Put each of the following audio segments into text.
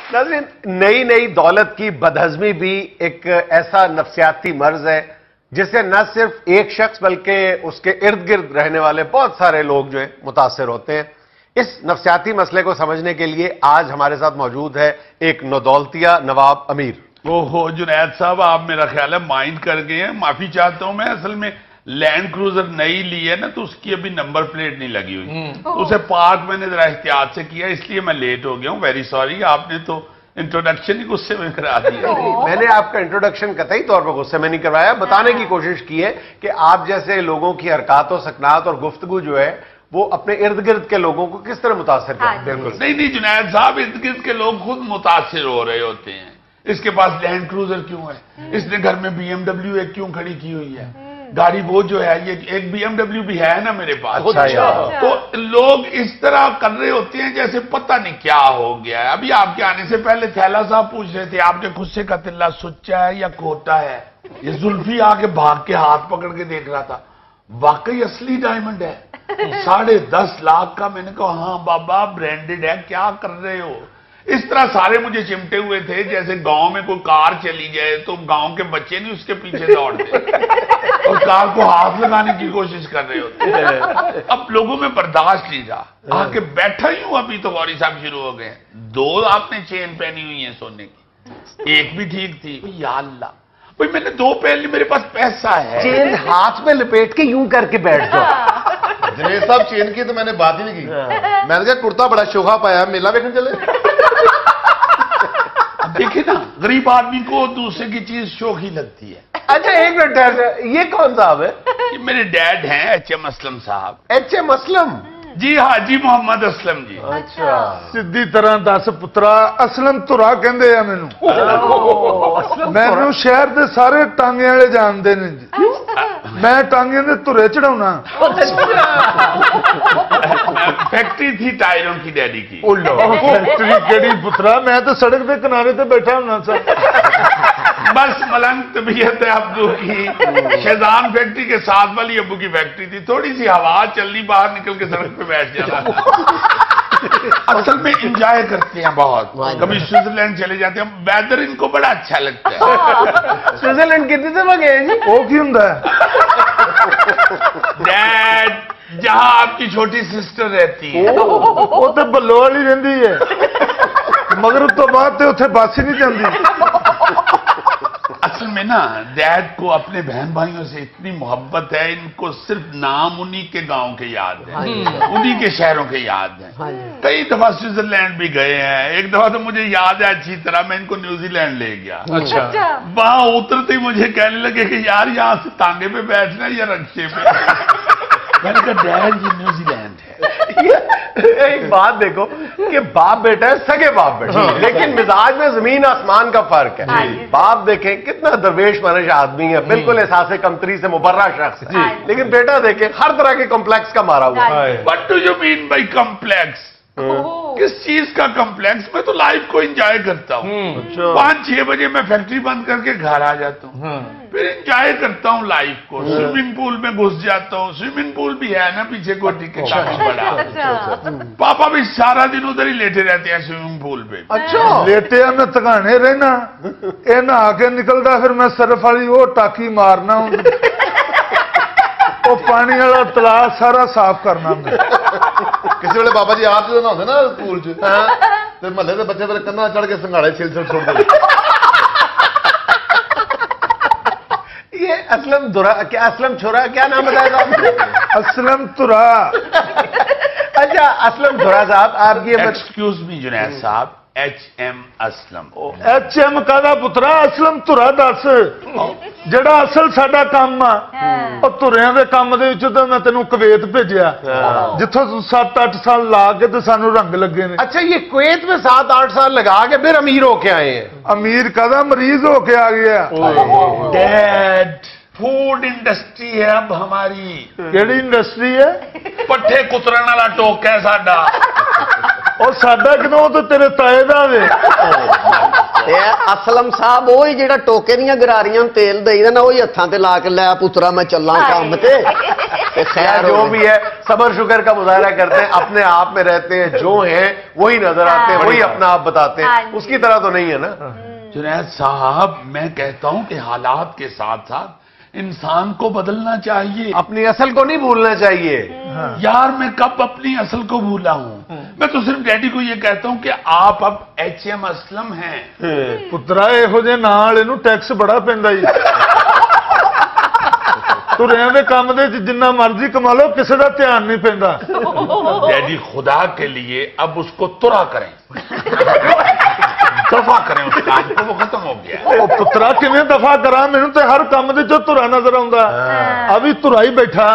नाज़रीन, नई नई दौलत की बदहज़मी भी एक ऐसा नफ्सियाती मर्ज है जिससे न सिर्फ एक शख्स बल्कि उसके इर्द गिर्द रहने वाले बहुत सारे लोग जो है मुतासिर होते हैं। इस नफ्सियाती मसले को समझने के लिए आज हमारे साथ मौजूद है एक नौदौलतिया नवाब अमीर। ओहो जुनैद साहब, आप मेरा ख्याल है माइंड कर गए हैं, माफी चाहता हूं। मैं असल में लैंड क्रूजर नई ली है ना, तो उसकी अभी नंबर प्लेट नहीं लगी हुई, तो उसे पार्क मैंने जरा एहतियात से किया, इसलिए मैं लेट हो गया हूं। वेरी सॉरी, आपने तो इंट्रोडक्शन ही गुस्से में करा दिया। मैंने आपका इंट्रोडक्शन कतई तौर पर गुस्से में नहीं करवाया, बताने की कोशिश की है कि आप जैसे लोगों की हरकत और सकनात और गुफ्तगू जो है वो अपने इर्द गिर्द के लोगों को किस तरह मुतासिर करते हैं। नहीं नहीं जुनैद साहब, इर्द गिर्द के लोग खुद मुतासिर हो रहे होते हैं। इसके पास लैंड क्रूजर क्यों है, इसने घर में BMW एक क्यों खड़ी की हुई है, गाड़ी वो जो है, ये एक BMW भी है ना मेरे पास। तो लोग इस तरह कर रहे होते हैं जैसे पता नहीं क्या हो गया है। अभी आपके आने से पहले थैला साहब पूछ रहे थे आपके गुस्से का तिल्ला सुच्चा है या खोटा है। ये जुल्फी आके भाग के हाथ पकड़ के देख रहा था, वाकई असली डायमंड है, 10.5 लाख का। मैंने कहा हाँ बाबा ब्रांडेड है, क्या कर रहे हो। इस तरह सारे मुझे चिमटे हुए थे जैसे गांव में कोई कार चली जाए तो गांव के बच्चे नहीं उसके पीछे दौड़ते और कार को हाथ लगाने की कोशिश कर रहे होते। अब लोगों में बर्दाश्त नहीं रहा, आके बैठा ही हूं, अभी तो गौरी साहब शुरू हो गए। 2 आपने चेन पहनी हुई है सोने की, एक भी ठीक थी। या अल्लाह भाई, मैंने 2 पहन ली, मेरे पास पैसा है। चेन हाथ में लपेट के यूं करके बैठ जाओ। जनेब साहब चेन की तो मैंने बात ही नहीं की। मैंने कहा कुर्ता बड़ा शोभा पाया, मेला देखने चले। देखिए ना, गरीब आदमी को दूसरे की चीज शौकी लगती है। अच्छा एक मिनट ठहर, ये कौन साहब है? ये मेरे डैड हैं HM असलम साहब। HM असलम? जी हाजी मोहम्मद असलम जी। अच्छा, सिद्धी तरह दस पुत्रा, असलम धुरा कहंदे आ मैनू। मैनू शहर दे सारे टांगे वाले जानते ने जी। मैं टांगे दे धुरे चढ़ाउना। फैक्ट्री थी टायरों की डैडी की। फैक्ट्री केड़ी पुत्रा, मैं तो सड़क के किनारे ते बैठा होना सा। बस मलंग तबीयत है अब्बू की। शहजान फैक्ट्री के साथ वाली अब्बू की फैक्ट्री थी, थोड़ी सी हवा चलनी, बाहर निकल के सड़क पे बैठ जाना। असल में इंजॉय करते हैं बहुत, कभी स्विट्जरलैंड चले जाते हैं, वेदर इनको बड़ा अच्छा लगता है। स्विट्जरलैंड कितनी दफा गए जी? वो की हुंदा है? डैड, जहां आपकी छोटी सिस्टर रहती है। वो तो बल्लो वाली रहिंदी है, मगर तो बाद ते उत्थे बस ही नहीं जाती। असल में ना डैड को अपने बहन भाइयों से इतनी मोहब्बत है, इनको सिर्फ नाम उन्हीं के गांव के याद है, उन्हीं के शहरों के याद है। कई दफा स्विट्जरलैंड भी गए हैं, एक दफा तो मुझे याद है अच्छी तरह, मैं इनको न्यूजीलैंड ले गया। अच्छा। वहां उतरते ही मुझे कहने लगे कि यार यहाँ से तांगे पे बैठना या रक्शे पे। मैंने कहा डैड ये न्यूजीलैंड है। एक बात देखो कि बाप बेटा है, सगे बाप बेटा, लेकिन मिजाज में जमीन आसमान का फर्क है। बाप देखें कितना दरवेश मनश आदमी है, बिल्कुल एहसास कमतरी से मुबर्रा शख्स, लेकिन बेटा देखें हर तरह के कॉम्प्लेक्स का मारा हुआ है। What do you mean by complex? किस चीज का कॉम्प्लेक्स? मैं तो लाइफ को एंजॉय करता हूँ। 5-6 बजे मैं फैक्ट्री बंद करके घर आ जाता हूँ, फिर एंजॉय करता हूँ लाइफ को। स्विमिंग पूल में घुस जाता हूँ, स्विमिंग पूल भी है ना पीछे कोठी के काफी बड़ा। पापा भी सारा दिन उधर ही लेटे रहते हैं स्विमिंग पूल पे। अच्छा, लेटे मैं तकाने रहना, ये नहा के निकलता, फिर मैं सरफ वाली वो टाकी मारना, वो पानी वाला तलाब सारा साफ करना। किसी वेले बाबा जी आप जो नहाते ना पूल च, ते महल्ले के बच्चे मेरे कन्ना चढ़ के संघाड़े छिल छोड़ दे। ये असलम धुरा क्या, असलम छोरा क्या नाम बताया आपने? असलम धुरा। अच्छा असलम धुरा साहब, आप ये एक्सक्यूज मी जुनैद साहब, HM असलम। HM कादा पुत्रा, असलम धुरा दस ਜਿਹੜਾ ਅਸਲ ਸਾਡਾ ਕੰਮ ਆ। ਉਹ ਧੁਰਿਆਂ ਦੇ ਕੰਮ ਦੇ ਵਿੱਚ ਤਾਂ ਮੈਂ ਤੈਨੂੰ ਕੁਵੈਤ ਭੇਜਿਆ, ਜਿੱਥੋਂ ਤੂੰ 7-8 ਸਾਲ ਲਾ ਕੇ ਤੇ ਸਾਨੂੰ रंग लगे ने। अच्छा, ये कुवैत में 7-8 साल लगा के फिर अमीर होके आए हैं? अमीर कादा, मरीज होके आ गया। डैड, फूड इंडस्ट्री है अब हमारी। केड़ी इंडस्ट्री है? पट्ठे कुतरन वाला टोक है साडा। और साडा किनों तो तेरे ताए दा वे। असलम साहब वही जेड़ा टोके दियां गरारियां तेल देईदा ना, वही हत्थां ते ला के लै पुत्रा मैं चलां काम ते। خیر جو بھی ہے صبر شکر کا مظاہرہ کرتے ہیں, اپنے آپ میں رہتے ہیں, جو ہیں وہی نظر آتے ہیں, وہی اپنا آپ بتاتے ہیں, اس کی طرح تو نہیں ہے نا. جنید صاحب میں کہتا ہوں کہ حالات کے ساتھ ساتھ انسان کو بدلنا چاہیے, اپنی اصل کو نہیں بھولنا چاہیے. یار میں کب اپنی اصل کو بھولا ہوں, میں تو صرف ڈیڈی کو یہ کہتا ہوں کہ آپ اب HM اسلم ہیں. ਪੁੱਤਰਾ ਇਹੋ ਜਿਹੇ ਨਾਲ ਇਹਨੂੰ ਟੈਕਸ ਬੜਾ ਪੈਂਦਾ ਜੀ. ਤੁਰਿਆਂ ਦੇ ਕੰਮ ਦੇ ਵਿੱਚ ਜਿੰਨਾ ਮਰਜ਼ੀ ਕਮਾ ਲਓ ਕਿਸੇ ਦਾ ਧਿਆਨ ਨਹੀਂ ਪੈਂਦਾ. ڈیڈی خدا کے لیے اب اس کو ترا کریں, دفع کریں اس کام کو, وہ ختم ہو گیا. ਉਹ ਪੁੱਤਰਾ ਕਿਵੇਂ ਦਫਾ ਕਰਾਂ, ਮੈਨੂੰ ਤੇ ਹਰ ਕੰਮ ਦੇ ਚੋਂ ਧੁਰਾ ਨਜ਼ਰ ਆਉਂਦਾ. ਆ ਵੀ ਧੁਰਾ ਹੀ ਬੈਠਾ.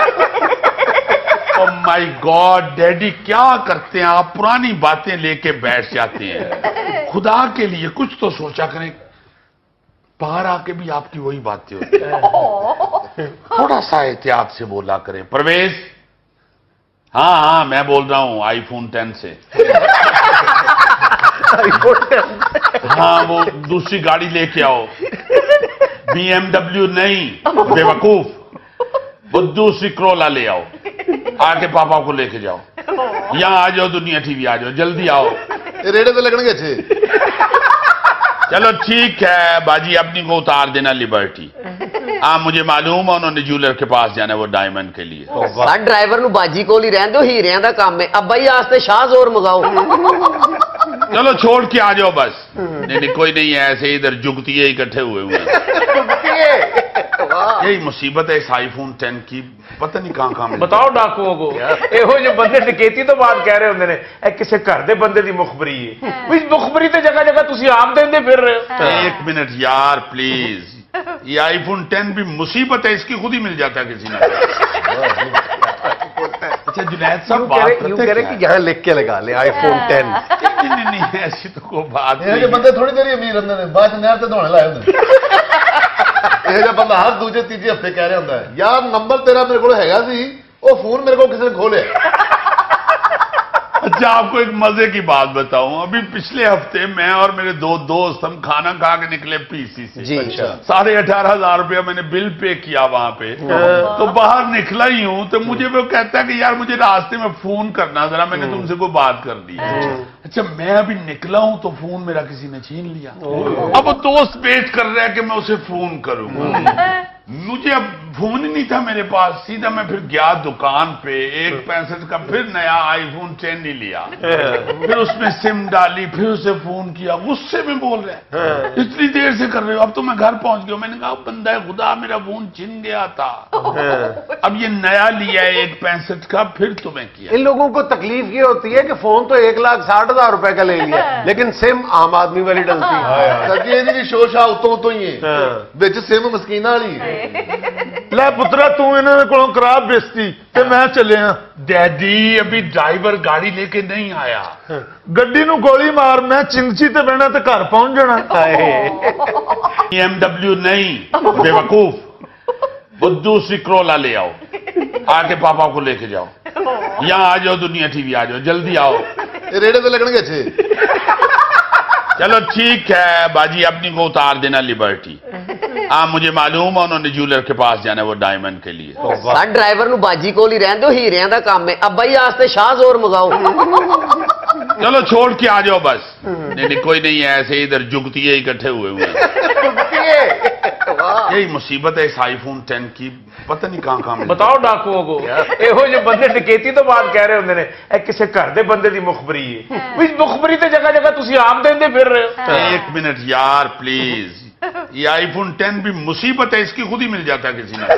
او مائی گاڈ ڈیڈی کیا کرتے ہیں آپ, پرانی باتیں لے کے بیٹھ جاتے ہیں. خدا کے لیے کچھ تو سوچا کریں, باہر آ کے بھی آپ کی وہی باتیں ہوتی ہیں. تھوڑا سا احتیاط سے بولا کریں. پرویز, ہاں میں بول رہا ہوں آئی فون 10 سے. ہاں وہ دوسری گاڑی لے کے آؤ, BMW نہیں بے وقوف, وہ دوسری کرولا لے آؤ, آ کے پاپا کو لے کے جاؤ. یہاں آ جاؤ, دنیا ٹی وی آ جاؤ, جلدی آؤ. ریڑے تو لگنے گے اچھے. چلو ٹھیک ہے باجی, اپنی کو اتار دینا لبرٹی. ہاں مجھے معلوم ہے انہوں نے جولر کے پاس جانا ہے وہ ڈائمنڈ کے لیے. ڈرائیور نو باجی کول ہی رہن دو, ہیریاں دا کام ہے. ابا جی واسطے شاہ زور مگاؤ. چلو چھوڑ کے آ جاؤ بس. نہیں کوئی نہیں ہے, ایسے ادھر جگتیے اکٹھے ہوئے ہیں. یہی مصیبت ہے اس آئی فون 10 کی, پتہ نہیں کہاں کہاں. بتاؤ ڈاکو کو, ਇਹੋ ਜਿਹੇ ਬੰਦੇ ਡਕੈਤੀ ਤੋਂ ਬਾਅਦ ਕਹਿ ਰਹੇ ਹੁੰਦੇ ਨੇ ਇਹ ਕਿਸੇ ਘਰ ਦੇ ਬੰਦੇ ਦੀ ਮੁਖਬਰੀ ਹੈ. ਵੀ ਮੁਖਬਰੀ ਤੇ ਜਗ੍ਹਾ ਜਗ੍ਹਾ ਤੁਸੀਂ ਆਪ ਦਿੰਦੇ ਫਿਰ ਰਹੇ ਹੋ. ایک منٹ یار پلیز, یہ آئی فون 10 بھی مصیبت ہے, اس کی خود ہی مل جاتا ہے کسی نے. اچھا جنید صاحب بات یوں کریں کہ یہاں لکھ کے لگا لیں آئی فون 10. نہیں ایسی تو کوئی بات یہ نہیں. بندے تھوڑی دیر امیر ہوتے ہیں, بعد نہر سے دھونے لائے ہوتے ہیں. یہ بندہ ہر دوسرے تیجے ہفتے کہہ رہا ہوتا ہے یار نمبر تیرا میرے کو ہے سی, وہ فون میرے کو کسی نے کھولے. اچھا آپ کو ایک مزے کی بات بتاؤں, ابھی پچھلے ہفتے میں اور میرے دو دوست ہم کھانا کھا کے نکلے PC سے. جی 18,500 روپیہ میں نے بل پے کیا وہاں پہ. تو باہر نکلا ہی ہوں تو مجھے وہ کہتا ہے کہ یار مجھے راستے میں فون کرنا ذرا, میں نے تم سے کوئی بات کر دی. اچھا میں ابھی نکلا ہوں تو فون میرا کسی نے چھین لیا. اب وہ دوست ویٹ کر رہا ہے کہ میں اسے فون کروں. مجھے اب فون ہی نہیں تھا میرے پاس. سیدھا میں پھر گیا دکان پہ, 1.65 کا پھر نیا آئی فون 10 ہی لیا. پھر اس میں سم ڈالی, پھر اسے فون کیا. غصے میں بول رہے اتنی دیر سے کر رہے ہو. اب تو میں گھر پہنچ گیا. میں نے کہا بندہ خدا میرا فون چھن گیا تھا, اب یہ نیا لیا ہے 1.65 کا, پھر تمہیں کیا. ان لوگوں کو تکلیف یہ ہوتی ہے کہ فون تو 1,60,000 روپے کا لے لیا, لیکن سم عام آدمی والی ڈلتی ہے. یہ شور شاہ اتوں اتوں ہی ہے, بچ سم مسکین والی. ਲੈ ਪੁੱਤਰਾ ਤੂੰ ਇਹਨਾਂ ਦੇ ਕੋਲੋਂ ਕਰਾ ਬੇਇੱਜ਼ਤੀ ਤੇ ਮੈਂ ਚੱਲਿਆ. ڈیڈی ابھی ڈرائیور گاڑی لے کے نہیں آیا. ਗੱਡੀ ਨੂੰ ਗੋਲੀ ਮਾਰ, ਮੈਂ ਚਿੰਚੀ ਤੇ ਬਹਿਣਾ ਤੇ ਘਰ پہنچ ਜਾਣਾ. BMW نہیں بے وقوف, وہ دوسری کرولا لے آؤ, آ کے پاپا کو لے کے جاؤ. یہاں آ جاؤ, دنیا ٹی وی آ جاؤ, جلدی آؤ. ریڑے تو لگنے گے اچھے. چلو ٹھیک ہے باجی, اپنی کو اتار دینا لبرٹی. ہاں مجھے معلوم ہے انہوں نے جولر کے پاس جانا ہے وہ ڈائمنڈ کے لیے. ڈرائیور نو باجی کول ہی رہن دو, ہیریاں دا کام ہے. ابا جی واسطے شاہ زور مگاؤ. چلو چھوڑ کے آ جاؤ بس. نہیں کوئی نہیں ہے, ایسے ادھر جگتیے اکٹھے ہوئے ہیں. یہی مصیبت ہے اس آئی فون 10 کی, پتہ نہیں کہاں کہاں. بتاؤ ڈاکو کو, ਇਹੋ ਜਿਹੇ ਬੰਦੇ ਡਕੈਤੀ ਤੋਂ ਬਾਅਦ ਕਹਿ ਰਹੇ ਹੁੰਦੇ ਨੇ ਇਹ ਕਿਸੇ ਘਰ ਦੇ ਬੰਦੇ ਦੀ ਮੁਖਬਰੀ ਹੈ. ਵੀ ਮੁਖਬਰੀ ਤੇ ਜਗ੍ਹਾ ਜਗ੍ਹਾ ਤੁਸੀਂ ਆਪ ਦਿੰਦੇ ਫਿਰ ਰਹੇ ਹੋ. ایک منٹ یار پلیز, یہ آئی فون 10 بھی مصیبت ہے, اس کی خود ہی مل جاتا ہے کسی نے.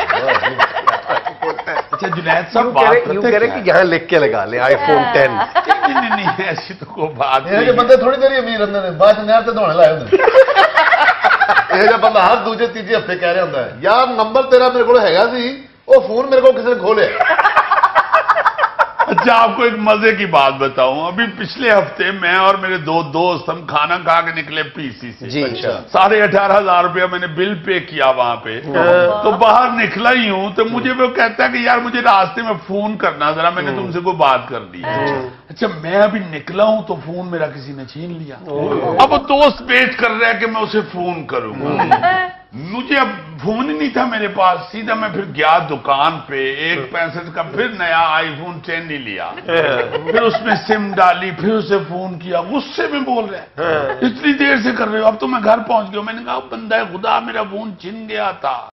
اچھا جنید صاحب بات یوں کریں کہ یہاں لکھ کے لگا لیں آئی فون 10. نہیں ایسی تو کوئی بات یہ نہیں. بندے تھوڑی دیر امیر ہوتے ہیں, بعد نہر سے دھونے لائے ہوتے ہیں. یہ بندہ ہر دوسرے تیجے ہفتے کہہ رہا ہوتا ہے یار نمبر تیرا میرے کو ہے سی, وہ فون میرے کو کسی نے کھولے. اچھا آپ کو ایک مزے کی بات بتاؤں, ابھی پچھلے ہفتے میں اور میرے دو دوست ہم کھانا کھا کے نکلے PC سے. جی 18,500 روپیہ میں نے بل پے کیا وہاں پہ. تو باہر نکلا ہی ہوں تو مجھے وہ کہتا ہے کہ یار مجھے راستے میں فون کرنا ذرا, میں نے تم سے کوئی بات کر دی. اچھا میں ابھی نکلا ہوں تو فون میرا کسی نے چھین لیا. اب وہ دوست ویٹ کر رہا ہے کہ میں اسے فون کروں. मुझे अब फोन ही नहीं था मेरे पास, सीधा मैं फिर गया दुकान पे, 1.65 का फिर नया आईफोन 10 ही लिया, फिर उसमें सिम डाली, फिर उसे फोन किया, गुस्से में बोल रहे हैं इतनी देर से कर रहे हो, अब तो मैं घर पहुंच गया। मैंने कहा बंदा है खुदा, मेरा फोन छिन गया था।